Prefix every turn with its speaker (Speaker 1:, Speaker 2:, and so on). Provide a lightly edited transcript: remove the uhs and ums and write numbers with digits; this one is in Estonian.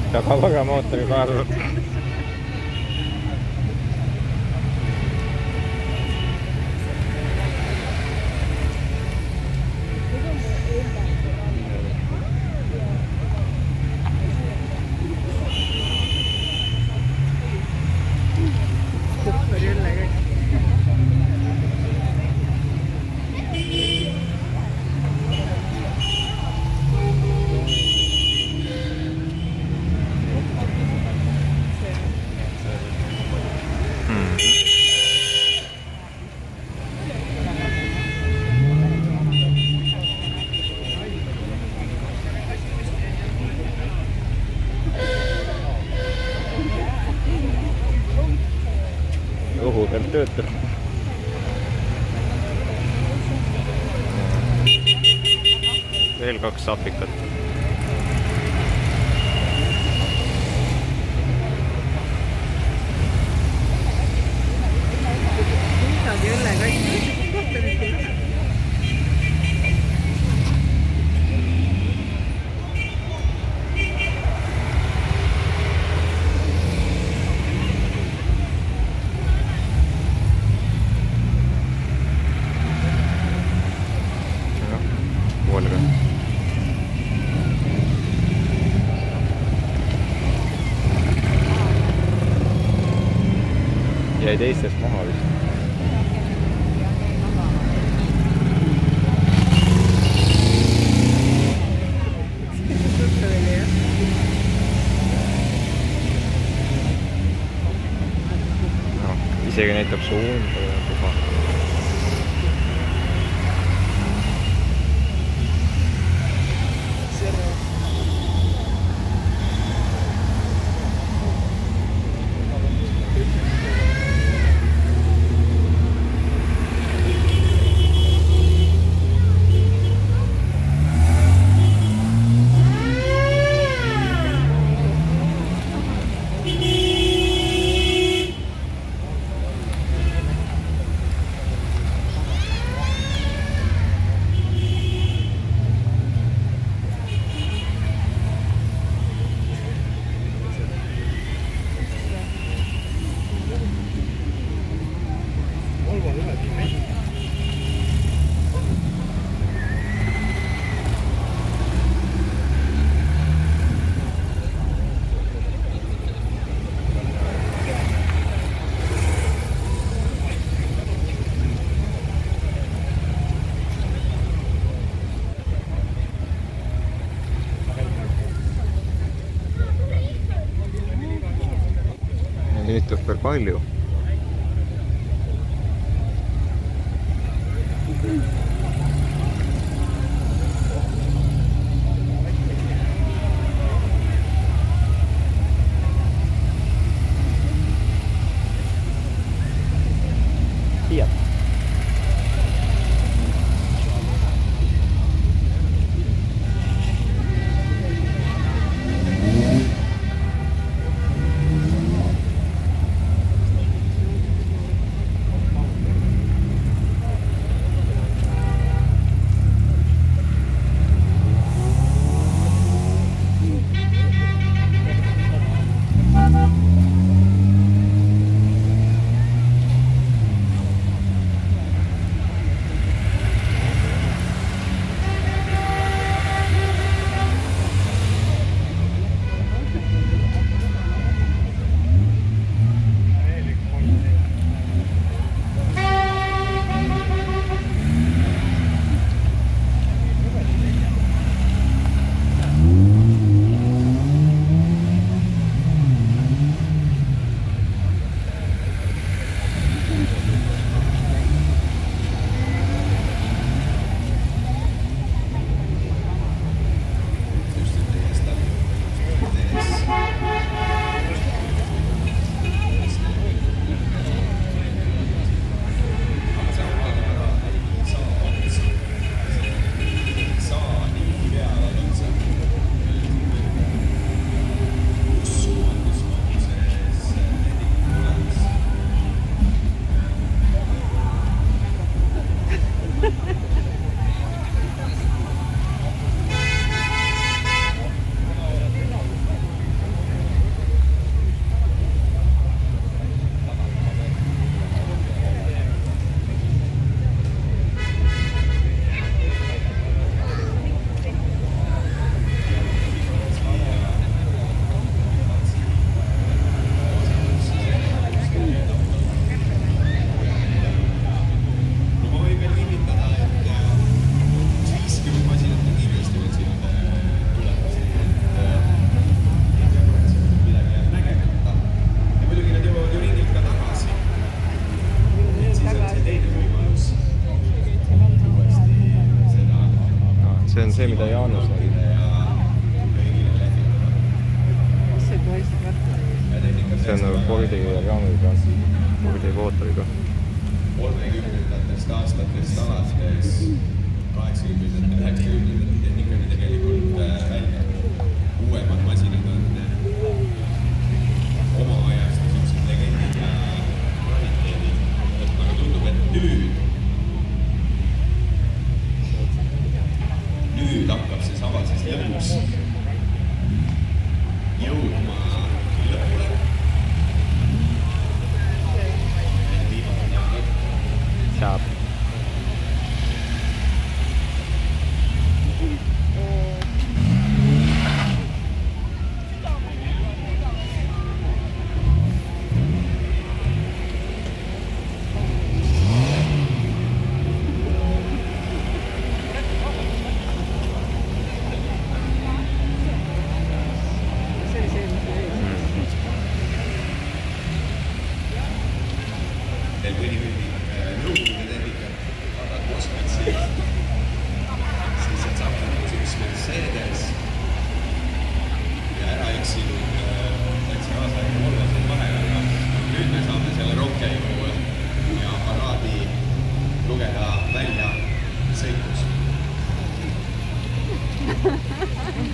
Speaker 1: tagapagamootori kaasa. Õhu peal töötab. Veel 2 sapikat. Jäi teistest maha vist. No, isegi näitab suunda ja tuba. Liitub veel palju. Fiat. mida Jaanus nägi.
Speaker 2: see paistab väga.
Speaker 1: See on nagu Fordi jaamiga, Fordi mootoriga.
Speaker 3: 30-ndatest aastatest alates 80-ndatel, 90-ndatel tehnika oli tegelikult välja. Uuemad masinad on oma ajast niisugused legendid ja kvaliteedid. Aga tundub, et nüüd hakkab see sama siis lõpuks jõudma lõpule.
Speaker 1: Saab.
Speaker 3: Veel mõni nõukogude tehnikat, aga Moskvatsid, siis et saab üks Mercedes ja ära eksinud täitsa kaasaegne Volvosid vahel, aga nüüd me saame selle rongkäigu ja paraadi lugeda välja sõitus.